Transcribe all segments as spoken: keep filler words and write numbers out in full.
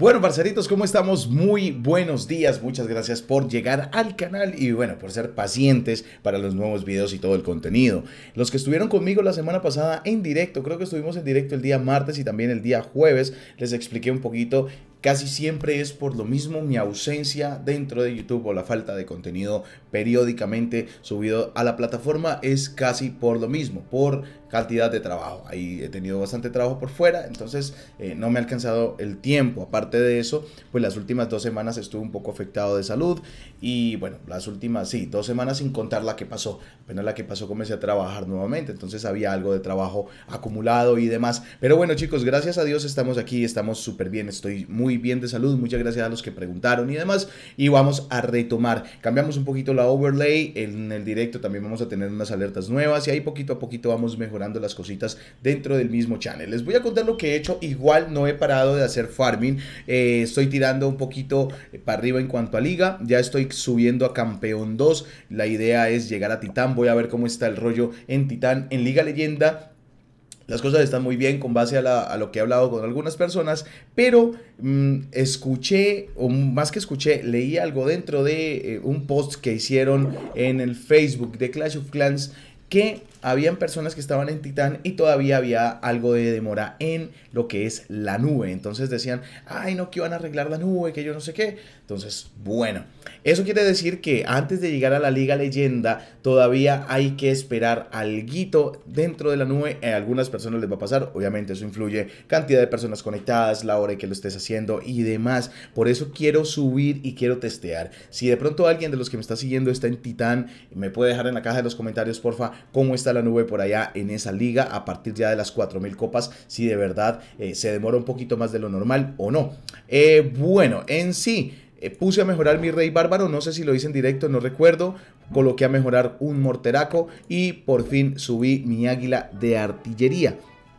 Bueno, parceritos, ¿cómo estamos? Muy buenos días, muchas gracias por llegar al canal y bueno, por ser pacientes para los nuevos videos y todo el contenido. Los que estuvieron conmigo la semana pasada en directo, creo que estuvimos en directo el día martes y también el día jueves, les expliqué un poquito. Casi siempre es por lo mismo mi ausencia dentro de YouTube o la falta de contenido periódicamente subido a la plataforma es casi por lo mismo, por cantidad de trabajo. Ahí he tenido bastante trabajo por fuera, entonces eh, no me ha alcanzado el tiempo. Aparte de eso, pues las últimas dos semanas estuve un poco afectado de salud y bueno, las últimas, sí, dos semanas sin contar la que pasó. Apenas la que pasó comencé a trabajar nuevamente, entonces había algo de trabajo acumulado y demás. Pero bueno, chicos, gracias a Dios estamos aquí, estamos súper bien, estoy muy bien de salud, muchas gracias a los que preguntaron y demás, y vamos a retomar. Cambiamos un poquito la overlay, en el directo también vamos a tener unas alertas nuevas y ahí poquito a poquito vamos mejorando las cositas dentro del mismo channel. Les voy a contar lo que he hecho. Igual no he parado de hacer farming, eh, estoy tirando un poquito para arriba en cuanto a liga, ya estoy subiendo a campeón dos, la idea es llegar a titán, voy a ver cómo está el rollo en titán. En liga leyenda las cosas están muy bien con base a, la, a lo que he hablado con algunas personas, pero mmm, escuché, o más que escuché, leí algo dentro de eh, un post que hicieron en el Facebook de Clash of Clans, que habían personas que estaban en Titán y todavía había algo de demora en lo que es la nube. Entonces decían, ay no, que iban a arreglar la nube, que yo no sé qué. Entonces, bueno, eso quiere decir que antes de llegar a la Liga Leyenda todavía hay que esperar alguito dentro de la nube. A algunas personas les va a pasar, obviamente eso influye, cantidad de personas conectadas, la hora en que lo estés haciendo y demás. Por eso quiero subir y quiero testear. Si de pronto alguien de los que me está siguiendo está en Titán, me puede dejar en la caja de los comentarios, porfa, cómo está la nube por allá en esa liga a partir ya de las cuatro mil copas, si de verdad eh, se demora un poquito más de lo normal o no. Eh, bueno, en sí, eh, puse a mejorar mi rey bárbaro, no sé si lo hice en directo, no recuerdo. Coloqué a mejorar un morteraco y por fin subí mi águila de artillería.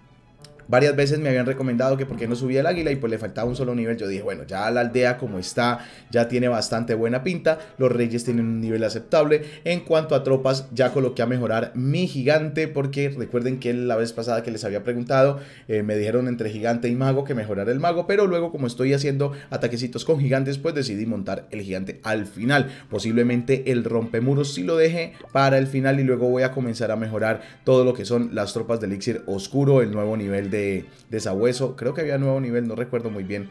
Varias veces me habían recomendado que por qué no subía el águila y pues le faltaba un solo nivel. Yo dije, bueno, ya la aldea como está ya tiene bastante buena pinta. Los reyes tienen un nivel aceptable. En cuanto a tropas, ya coloqué a mejorar mi gigante, porque recuerden que la vez pasada que les había preguntado, eh, me dijeron entre gigante y mago que mejorara el mago, pero luego como estoy haciendo ataquecitos con gigantes, pues decidí montar el gigante al final. Posiblemente el rompemuros sí lo deje para el final y luego voy a comenzar a mejorar todo lo que son las tropas de elixir oscuro, el nuevo nivel de de, de sabueso, creo que había nuevo nivel, no recuerdo muy bien,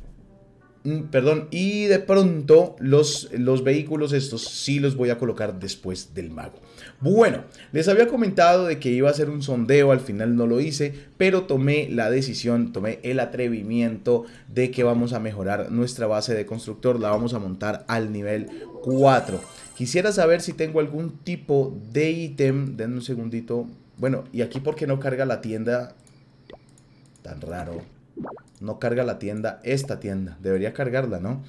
mm, perdón, y de pronto los, los vehículos estos sí los voy a colocar después del mago. Bueno, les había comentado de que iba a hacer un sondeo, al final no lo hice, pero tomé la decisión, tomé el atrevimiento de que vamos a mejorar nuestra base de constructor, la vamos a montar al nivel cuatro. Quisiera saber si tengo algún tipo de ítem, denme un segundito, bueno, y aquí porque no carga la tienda. Tan raro. No carga la tienda, esta tienda. Debería cargarla, ¿no?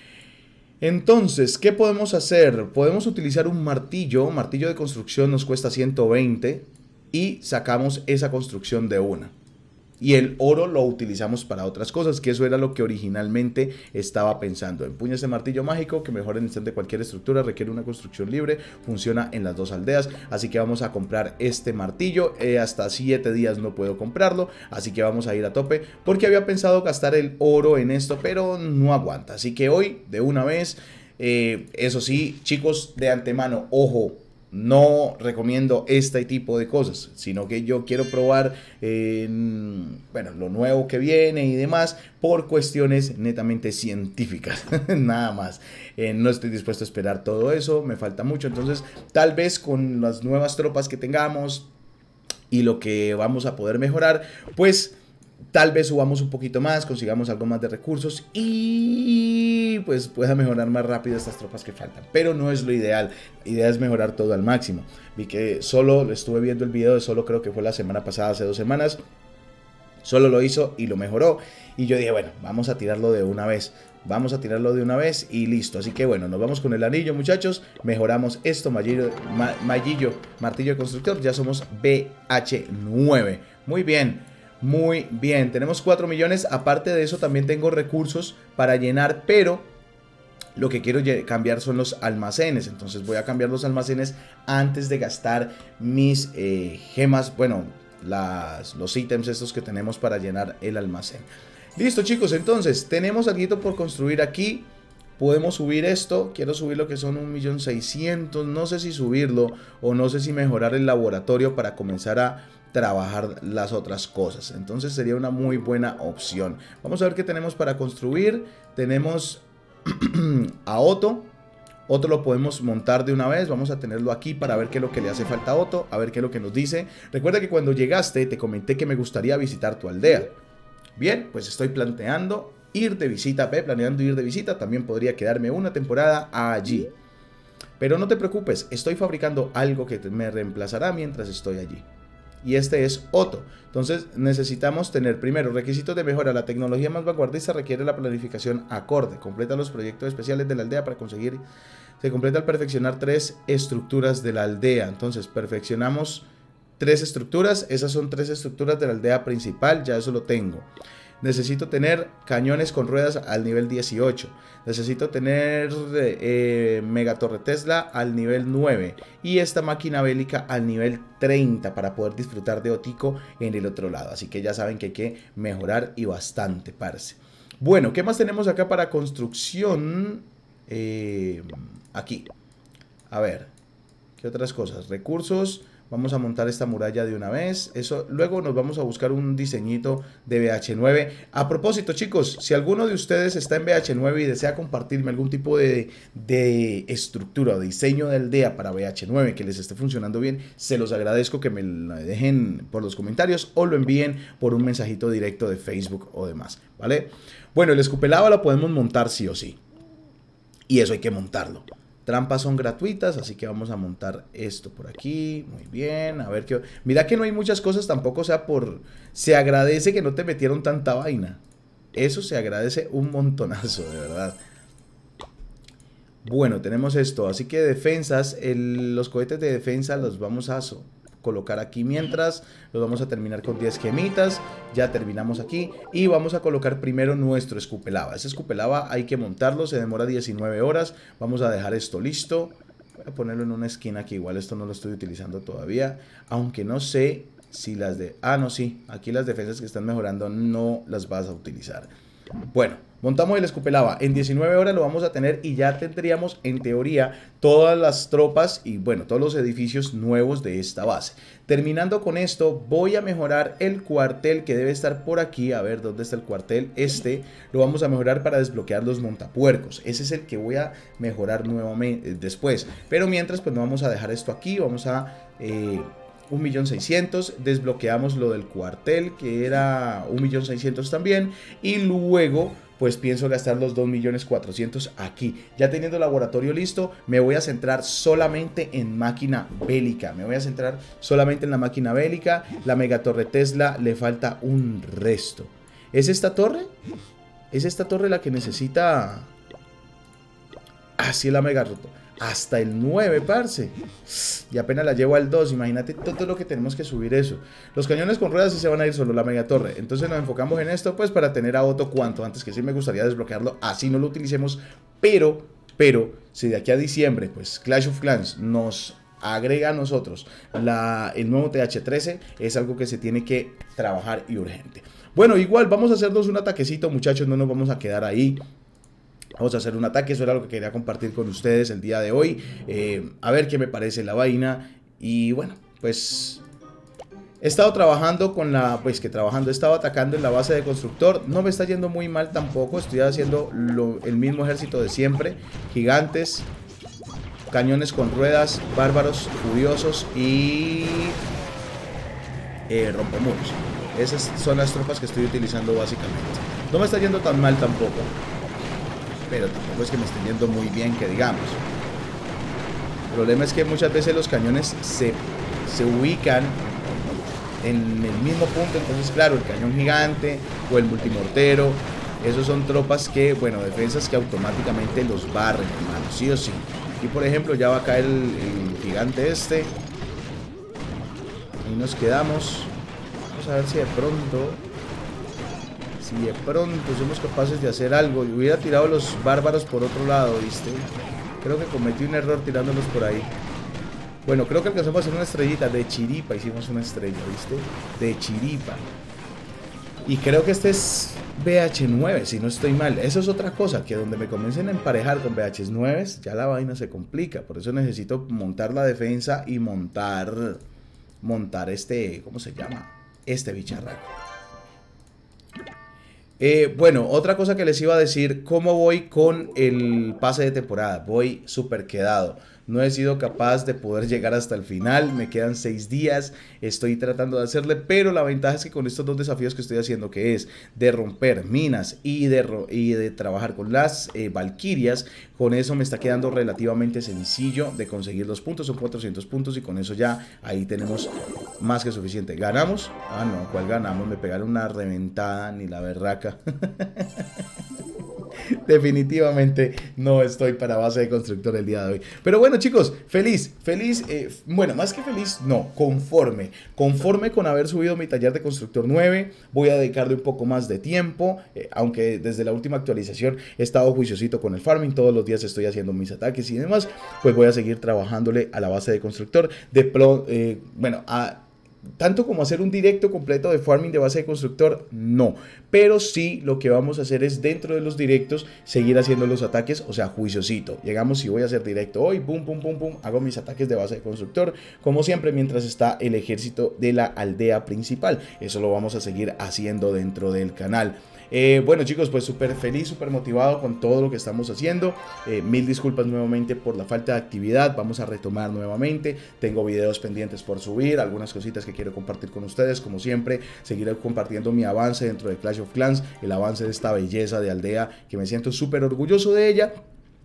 Entonces, ¿qué podemos hacer? Podemos utilizar un martillo. Martillo de construcción nos cuesta ciento veinte. Y sacamos esa construcción de una. Y el oro lo utilizamos para otras cosas, que eso era lo que originalmente estaba pensando. Empuña ese martillo mágico que mejora en instante cualquier estructura, requiere una construcción libre, funciona en las dos aldeas, así que vamos a comprar este martillo. Eh, hasta siete días no puedo comprarlo, así que vamos a ir a tope, porque había pensado gastar el oro en esto, pero no aguanta. Así que hoy, de una vez, eh, eso sí, chicos, de antemano, ojo, no recomiendo este tipo de cosas, sino que yo quiero probar eh, bueno, lo nuevo que viene y demás por cuestiones netamente científicas, nada más. Eh, no estoy dispuesto a esperar todo eso, me falta mucho, entonces tal vez con las nuevas tropas que tengamos y lo que vamos a poder mejorar, pues tal vez subamos un poquito más, consigamos algo más de recursos y pues pueda mejorar más rápido estas tropas que faltan. Pero no es lo ideal, la idea es mejorar todo al máximo. Vi que solo, estuve viendo el video de solo, creo que fue la semana pasada, hace dos semanas. Solo lo hizo y lo mejoró. Y yo dije, bueno, vamos a tirarlo de una vez. Vamos a tirarlo de una vez y listo. Así que bueno, nos vamos con el anillo, muchachos. Mejoramos esto, mallillo, ma, mallillo martillo de constructor. Ya somos B H nueve. Muy bien. Muy bien, tenemos cuatro millones, aparte de eso también tengo recursos para llenar, pero lo que quiero cambiar son los almacenes, entonces voy a cambiar los almacenes antes de gastar mis eh, gemas, bueno, las, los ítems estos que tenemos para llenar el almacén. Listo, chicos, entonces tenemos algo por construir aquí. Podemos subir esto, quiero subir lo que son un millón seiscientos, no sé si subirlo o no sé si mejorar el laboratorio para comenzar a trabajar las otras cosas. Entonces sería una muy buena opción. Vamos a ver qué tenemos para construir. Tenemos a Otto. Otto lo podemos montar de una vez. Vamos a tenerlo aquí para ver qué es lo que le hace falta a Otto, a ver qué es lo que nos dice. Recuerda que cuando llegaste te comenté que me gustaría visitar tu aldea. Bien, pues estoy planteando ir de visita, ve, planeando ir de visita. También podría quedarme una temporada allí. Pero no te preocupes, estoy fabricando algo que me reemplazará mientras estoy allí. Y este es Otto. Entonces necesitamos tener primero requisitos de mejora. La tecnología más vanguardista requiere la planificación acorde. Completa los proyectos especiales de la aldea para conseguir. Se completa al perfeccionar tres estructuras de la aldea. Entonces perfeccionamos tres estructuras. Esas son tres estructuras de la aldea principal. Ya eso lo tengo. Necesito tener cañones con ruedas al nivel dieciocho. Necesito tener eh, Megatorre Tesla al nivel nueve. Y esta máquina bélica al nivel treinta para poder disfrutar de Otico en el otro lado. Así que ya saben que hay que mejorar y bastante, parce. Bueno, ¿qué más tenemos acá para construcción? Eh, aquí. A ver, ¿qué otras cosas? Recursos. Vamos a montar esta muralla de una vez. Eso, luego nos vamos a buscar un diseñito de B H nueve. A propósito, chicos, si alguno de ustedes está en B H nueve y desea compartirme algún tipo de, de estructura o diseño de aldea para B H nueve que les esté funcionando bien, se los agradezco que me lo dejen por los comentarios o lo envíen por un mensajito directo de Facebook o demás, ¿vale? Bueno, el escupelava lo podemos montar sí o sí. Y eso hay que montarlo. Trampas son gratuitas, así que vamos a montar esto por aquí. Muy bien, a ver qué... Mira que no hay muchas cosas tampoco, o sea, por... Se agradece que no te metieron tanta vaina. Eso se agradece un montonazo, de verdad. Bueno, tenemos esto, así que defensas, el... los cohetes de defensa los vamos a so... colocar aquí mientras. Los vamos a terminar con diez gemitas. Ya terminamos aquí. Y vamos a colocar primero nuestro escupelava. Ese escupelava hay que montarlo. Se demora diecinueve horas. Vamos a dejar esto listo. Voy a ponerlo en una esquina aquí. Igual esto no lo estoy utilizando todavía. Aunque no sé si las de... Ah, no, sí. Aquí las defensas que están mejorando no las vas a utilizar. Bueno, montamos el escupelava. En diecinueve horas lo vamos a tener y ya tendríamos en teoría todas las tropas y bueno, todos los edificios nuevos de esta base. Terminando con esto, voy a mejorar el cuartel que debe estar por aquí. A ver, ¿dónde está el cuartel? Este lo vamos a mejorar para desbloquear los montapuercos. Ese es el que voy a mejorar nuevamente después. Pero mientras, pues no vamos a dejar esto aquí. Vamos a... Eh, un millón seiscientos, desbloqueamos lo del cuartel que era un millón seiscientos también y luego pues pienso gastar los dos millones cuatrocientos aquí. Ya teniendo el laboratorio listo, me voy a centrar solamente en máquina bélica, me voy a centrar solamente en la máquina bélica. La Megatorre Tesla le falta un resto. ¿Es esta torre? ¿Es esta torre la que necesita? Así es la Mega Roto. Hasta el nueve, parce. Y apenas la llevo al dos. Imagínate todo lo que tenemos que subir eso. Los cañones con ruedas sí se van a ir solo, la Megatorre. Entonces nos enfocamos en esto, pues para tener a Otto cuanto antes. Que sí me gustaría desbloquearlo. Así no lo utilicemos. Pero, pero, si de aquí a diciembre, pues Clash of Clans nos agrega a nosotros la, el nuevo T H trece, es algo que se tiene que trabajar y urgente. Bueno, igual vamos a hacernos un ataquecito, muchachos. No nos vamos a quedar ahí. Vamos a hacer un ataque, eso era lo que quería compartir con ustedes el día de hoy. Eh, a ver qué me parece la vaina. Y bueno, pues he estado trabajando con la... Pues que trabajando, he estado atacando en la base de constructor. No me está yendo muy mal tampoco. Estoy haciendo lo, el mismo ejército de siempre. Gigantes, cañones con ruedas, bárbaros, furiosos y... Eh, rompemuros. Esas son las tropas que estoy utilizando básicamente. No me está yendo tan mal tampoco. Pero tampoco es que me estén yendo muy bien, que digamos. El problema es que muchas veces los cañones se, se ubican en el mismo punto. Entonces, claro, el cañón gigante o el multimortero, esos son tropas que, bueno, defensas que automáticamente los barren, hermano, sí o sí. Aquí, por ejemplo, ya va a caer el, el gigante este. Y nos quedamos. Vamos a ver si de pronto... Si de pronto somos capaces de hacer algo. Yo hubiera tirado los bárbaros por otro lado, ¿viste? Creo que cometí un error tirándolos por ahí. Bueno, creo que alcanzamos a hacer una estrellita. De chiripa hicimos una estrella, ¿viste? De chiripa. Y creo que este es B H nueve, si no estoy mal. Eso es otra cosa, que donde me comiencen a emparejar con B H nueve, ya la vaina se complica. Por eso necesito montar la defensa y montar, montar este, ¿cómo se llama? Este bicharraco. Eh, bueno, otra cosa que les iba a decir, ¿cómo voy con el pase de temporada? Voy súper quedado. No he sido capaz de poder llegar hasta el final, me quedan seis días, estoy tratando de hacerle, pero la ventaja es que con estos dos desafíos que estoy haciendo, que es de romper minas y de, y de trabajar con las eh, valquirias, con eso me está quedando relativamente sencillo de conseguir los puntos, son cuatrocientos puntos y con eso ya ahí tenemos más que suficiente. ¿Ganamos? Ah, no, ¿cuál ganamos? Me pegaron una reventada, ni la berraca. Definitivamente no estoy para base de constructor el día de hoy. Pero bueno, chicos, feliz, feliz, eh, bueno, más que feliz, no, conforme. Conforme con haber subido mi taller de constructor nueve, voy a dedicarle un poco más de tiempo, eh, aunque desde la última actualización he estado juiciosito con el farming, todos los días estoy haciendo mis ataques y demás, pues voy a seguir trabajándole a la base de constructor. De pro, eh, bueno, a... tanto como hacer un directo completo de farming de base de constructor, no. Pero sí lo que vamos a hacer es dentro de los directos seguir haciendo los ataques, o sea, juiciosito. Llegamos, si voy a hacer directo hoy, pum, pum, pum, pum, hago mis ataques de base de constructor, como siempre, mientras está el ejército de la aldea principal. Eso lo vamos a seguir haciendo dentro del canal. Eh, bueno, chicos, pues súper feliz, súper motivado con todo lo que estamos haciendo. Eh, mil disculpas nuevamente por la falta de actividad. Vamos a retomar nuevamente. Tengo videos pendientes por subir, algunas cositas que quiero compartir con ustedes. Como siempre, seguiré compartiendo mi avance dentro de Clash of Clans, el avance de esta belleza de aldea que me siento súper orgulloso de ella.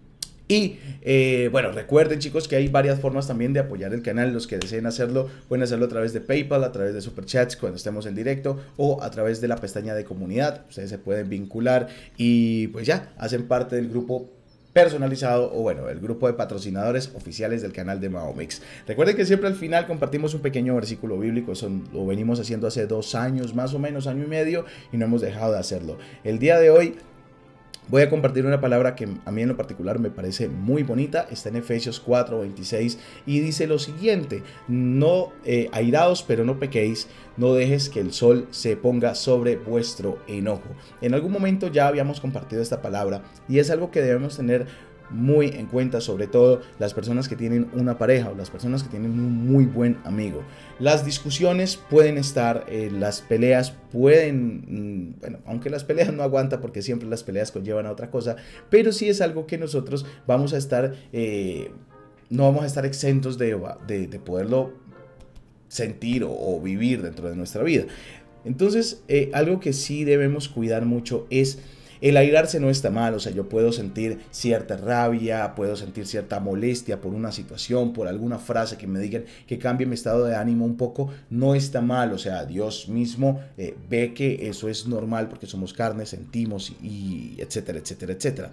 Y eh, bueno, recuerden, chicos, que hay varias formas también de apoyar el canal. Los que deseen hacerlo pueden hacerlo a través de PayPal, a través de Superchats cuando estemos en directo, o a través de la pestaña de comunidad. Ustedes se pueden vincular y pues ya hacen parte del grupo personalizado, o bueno, el grupo de patrocinadores oficiales del canal de Mahomix. Recuerden que siempre al final compartimos un pequeño versículo bíblico. Eso lo venimos haciendo hace dos años, más o menos, año y medio, y no hemos dejado de hacerlo. El día de hoy voy a compartir una palabra que a mí en lo particular me parece muy bonita. Está en Efesios cuatro veintiséis y dice lo siguiente: no eh, airaos, pero no pequéis, no dejes que el sol se ponga sobre vuestro enojo. En algún momento ya habíamos compartido esta palabra y es algo que debemos tener muy en cuenta, sobre todo las personas que tienen una pareja o las personas que tienen un muy buen amigo. Las discusiones pueden estar, eh, las peleas pueden, mmm, bueno, aunque las peleas no aguantan porque siempre las peleas conllevan a otra cosa, pero sí es algo que nosotros vamos a estar, eh, no vamos a estar exentos de, de, de poderlo sentir o, o vivir dentro de nuestra vida. Entonces, eh, algo que sí debemos cuidar mucho es el airarse. No está mal, o sea, yo puedo sentir cierta rabia, puedo sentir cierta molestia por una situación, por alguna frase que me digan que cambie mi estado de ánimo un poco, no está mal, o sea, Dios mismo eh, ve que eso es normal porque somos carne, sentimos y, y etcétera, etcétera, etcétera.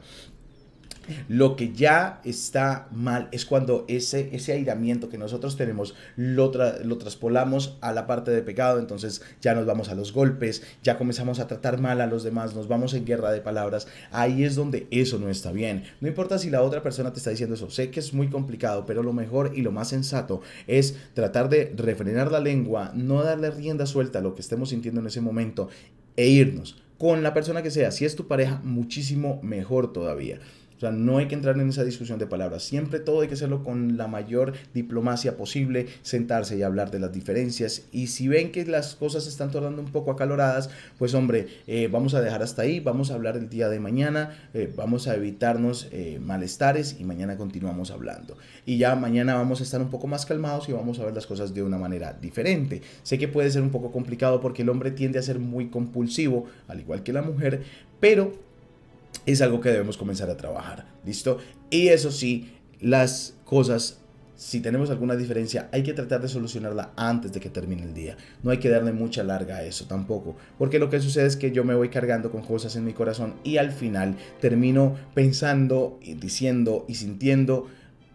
Lo que ya está mal es cuando ese, ese airamiento que nosotros tenemos lo, tra lo traspolamos a la parte de pecado. Entonces ya nos vamos a los golpes, ya comenzamos a tratar mal a los demás, nos vamos en guerra de palabras. Ahí es donde eso no está bien. No importa si la otra persona te está diciendo eso, sé que es muy complicado, pero lo mejor y lo más sensato es tratar de refrenar la lengua, no darle rienda suelta a lo que estemos sintiendo en ese momento e irnos con la persona que sea. Si es tu pareja, muchísimo mejor todavía. O sea, no hay que entrar en esa discusión de palabras. Siempre todo hay que hacerlo con la mayor diplomacia posible, sentarse y hablar de las diferencias. Y si ven que las cosas se están tornando un poco acaloradas, pues hombre, eh, vamos a dejar hasta ahí, vamos a hablar el día de mañana, eh, vamos a evitarnos eh, malestares y mañana continuamos hablando. Y ya mañana vamos a estar un poco más calmados y vamos a ver las cosas de una manera diferente. Sé que puede ser un poco complicado porque el hombre tiende a ser muy compulsivo, al igual que la mujer, pero es algo que debemos comenzar a trabajar, ¿listo? Y eso sí, las cosas, si tenemos alguna diferencia, hay que tratar de solucionarla antes de que termine el día. No hay que darle mucha larga a eso tampoco, porque lo que sucede es que yo me voy cargando con cosas en mi corazón y al final termino pensando y diciendo y sintiendo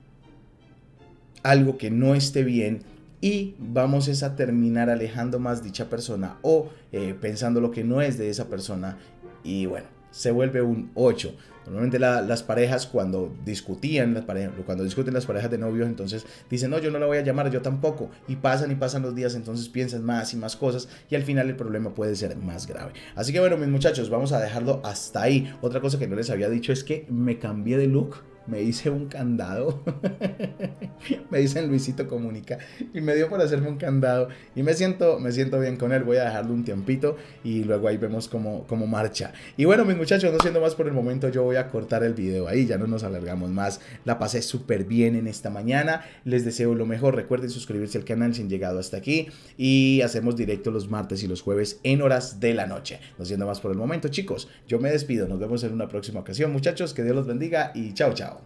algo que no esté bien, y vamos es a terminar alejando más dicha persona o eh, pensando lo que no es de esa persona. Y bueno, se vuelve un ocho. Normalmente la, las parejas cuando discutían, las parejas, cuando discuten las parejas de novios, entonces dicen, no, yo no la voy a llamar, yo tampoco. Y pasan y pasan los días, entonces piensan más y más cosas y al final el problema puede ser más grave. Así que bueno, mis muchachos, vamos a dejarlo hasta ahí. Otra cosa que no les había dicho es que me cambié de look. Me hice un candado, me dicen Luisito Comunica y me dio por hacerme un candado y me siento, me siento bien con él. Voy a dejarlo un tiempito y luego ahí vemos cómo, cómo marcha. Y bueno, mis muchachos, no siendo más por el momento, yo voy a cortar el video ahí, ya no nos alargamos más. La pasé súper bien en esta mañana, les deseo lo mejor. Recuerden suscribirse al canal si han llegado hasta aquí y hacemos directo los martes y los jueves en horas de la noche. No siendo más por el momento, chicos, yo me despido, nos vemos en una próxima ocasión, muchachos, que Dios los bendiga y chao, chao.